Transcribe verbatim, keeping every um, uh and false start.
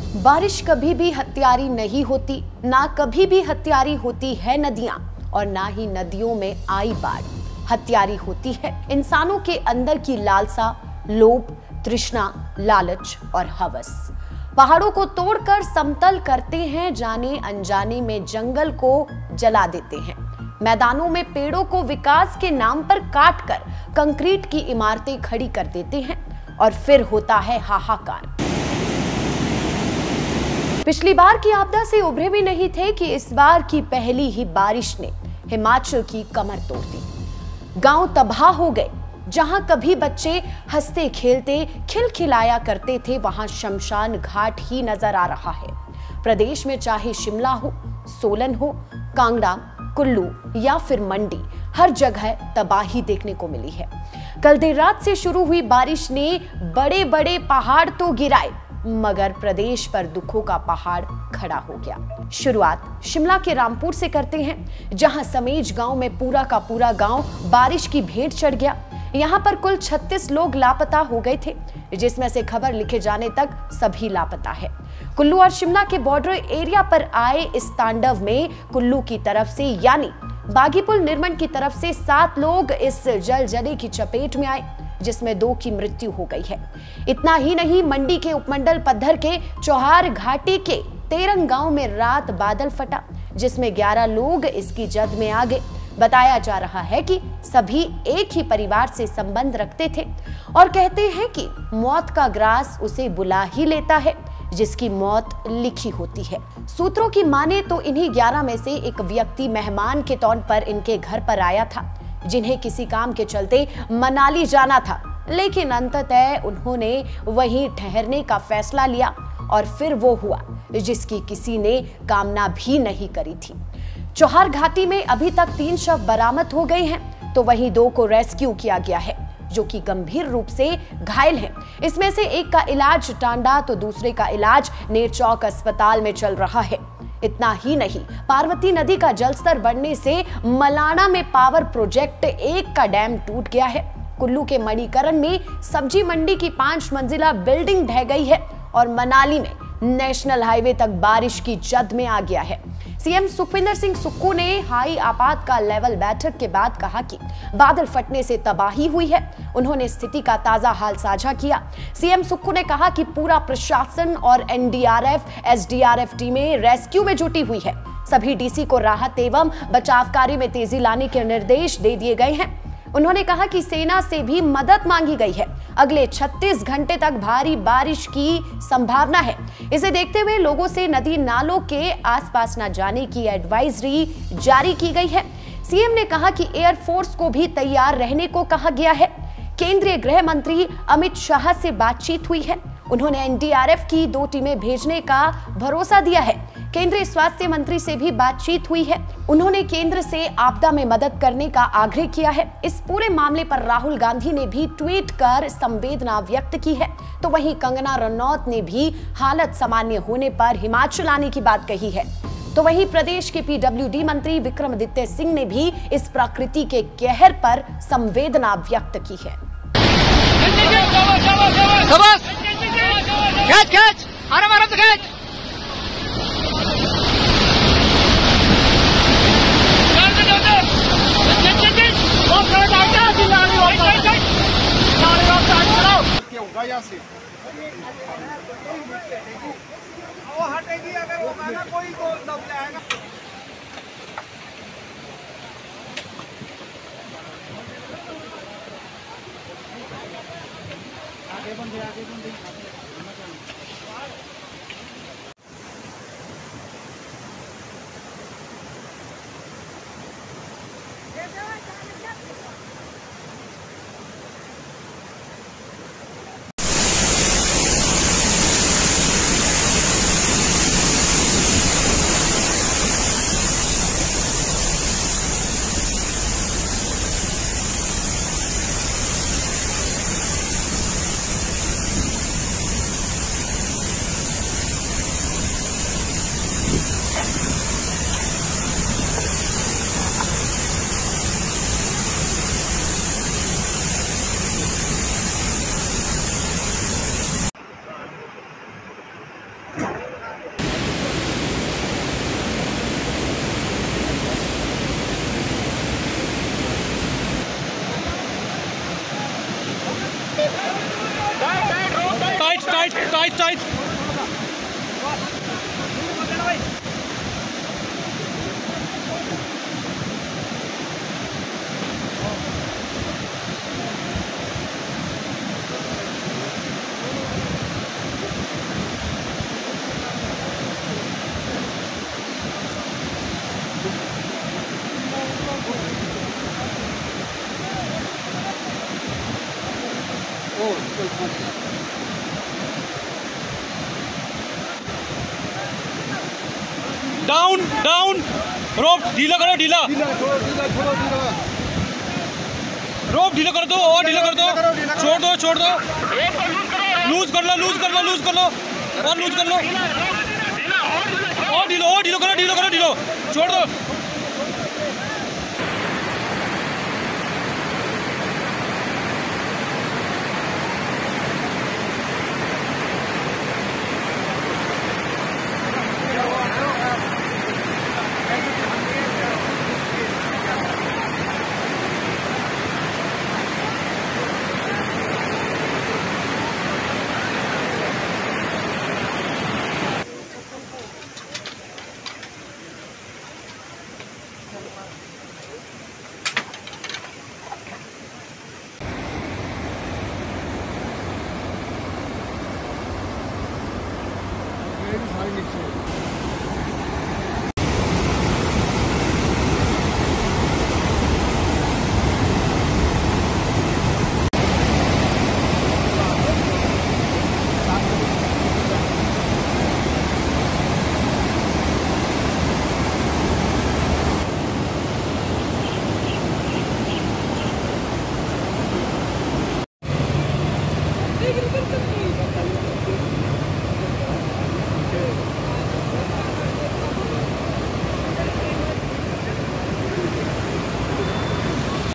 बारिश कभी भी हत्यारी नहीं होती, ना कभी भी हत्यारी होती है नदियां, और ना ही नदियों में आई बाढ़। हत्यारी होती है इंसानों के अंदर की लालसा, लोभ, तृष्णा, लालच और हवस। पहाड़ों को तोड़कर समतल करते हैं, जाने अनजाने में जंगल को जला देते हैं। मैदानों में पेड़ों को विकास के नाम पर काटकर कंक्रीट की इमारतें खड़ी कर देते हैं और फिर होता है हाहाकार। पिछली बार की आपदा से उभरे भी नहीं थे कि इस बार की पहली ही बारिश ने हिमाचल की कमर तोड़ दी। गांव तबाह हो गए। जहां कभी बच्चे हंसते खेलते खिलखिलाया करते थे, वहां शमशान घाट ही नजर आ रहा है। प्रदेश में चाहे शिमला हो, सोलन हो, कांगड़ा, कुल्लू या फिर मंडी, हर जगह तबाही देखने को मिली है। कल देर रात से शुरू हुई बारिश ने बड़े बड़े पहाड़ तो गिराए, मगर प्रदेश पर दुखों का पहाड़ खड़ा हो गया। शुरुआत शिमला के रामपुर से करते हैं, जहां समेज गांव में पूरा का पूरा गांव बारिश की भेंट चढ़ गया। यहां पर कुल छत्तीस लोग लापता हो गए थे, जिसमें से खबर लिखे जाने तक सभी लापता है। कुल्लू और शिमला के बॉर्डर एरिया पर आए इस तांडव में कुल्लू की तरफ से यानी बागीपुल निर्मंड की तरफ से सात लोग इस जलजले की चपेट में आए, जिसमें दो की मृत्यु हो गई है। इतना ही नहीं, मंडी के उपमंडल पद्धर के चौहार घाटी के तेरंग गांव में रात बादल फटा, जिसमें ग्यारह लोग इसकी जद में आ गए। बताया जा रहा है कि सभी एक ही परिवार से संबंध रखते थे और कहते हैं कि मौत का ग्रास उसे बुला ही लेता है जिसकी मौत लिखी होती है। सूत्रों की माने तो इन्हीं ग्यारह में से एक व्यक्ति मेहमान के तौर पर इनके घर पर आया था, जिन्हें किसी काम के चलते मनाली जाना था, लेकिन अंततः उन्होंने वहीं ठहरने का फैसला लिया और फिर वो हुआ जिसकी किसी ने कामना भी नहीं करी थी। चौहार घाटी में अभी तक तीन शव बरामद हो गए हैं, तो वहीं दो को रेस्क्यू किया गया है जो कि गंभीर रूप से घायल हैं। इसमें से एक का इलाज टांडा तो दूसरे का इलाज नेरचौक अस्पताल में चल रहा है। इतना ही नहीं, पार्वती नदी का जलस्तर बढ़ने से मलाना में पावर प्रोजेक्ट एक का डैम टूट गया है। कुल्लू के मणिकरण में सब्जी मंडी की पांच मंजिला बिल्डिंग ढह गई है और मनाली में नेशनल हाईवे तक बारिश की जद में आ गया है। सीएम सुखविंदर सिंह सुक्खू ने हाई आपातकाल लेवल बैठक के बाद कहा कि बादल फटने से तबाही हुई है। उन्होंने स्थिति का ताजा हाल साझा किया। सीएम सुक्खू ने कहा कि पूरा प्रशासन और एनडीआरएफ, एसडीआरएफ टीमें रेस्क्यू में जुटी हुई है। सभी डीसी को राहत एवं बचाव कार्य में तेजी लाने के निर्देश दे दिए गए हैं। उन्होंने कहा कि सेना से भी मदद मांगी गई है। अगले छत्तीस घंटे तक भारी बारिश की संभावना है। इसे देखते हुए लोगों से नदी नालों के आसपास न जाने की एडवाइजरी जारी की गई है। सीएम ने कहा कि एयरफोर्स को भी तैयार रहने को कहा गया है। केंद्रीय गृह मंत्री अमित शाह से बातचीत हुई है। उन्होंने एनडीआरएफ की दो टीमें भेजने का भरोसा दिया है। केंद्रीय स्वास्थ्य मंत्री से भी बातचीत हुई है। उन्होंने केंद्र से आपदा में मदद करने का आग्रह किया है। इस पूरे मामले पर राहुल गांधी ने भी ट्वीट कर संवेदना व्यक्त की है। तो वहीं कंगना रनौत ने भी हालत सामान्य होने पर हिमाचल आने की बात कही है। तो वहीं प्रदेश के पीडब्ल्यूडी मंत्री विक्रमादित्य सिंह ने भी इस प्रकृति के कहर पर संवेदना व्यक्त की है। कैच कैच आराम आराम से कैच वो हटेगी अगर वो गाना कोई गोल दब जाएगा। आगे बंदे आगे बंदे tight tight. Down down, rope ढीला करो, ढीला रोप ढीला कर दो और ढीला कर दो, छोड़ दो छोड़ दो, लूज कर लो लूज कर लो लूज कर लो और लूज कर लो और ढीलो और ढीलो करो ढीलो करो ढीलो, छोड़ दो। सारी नीचे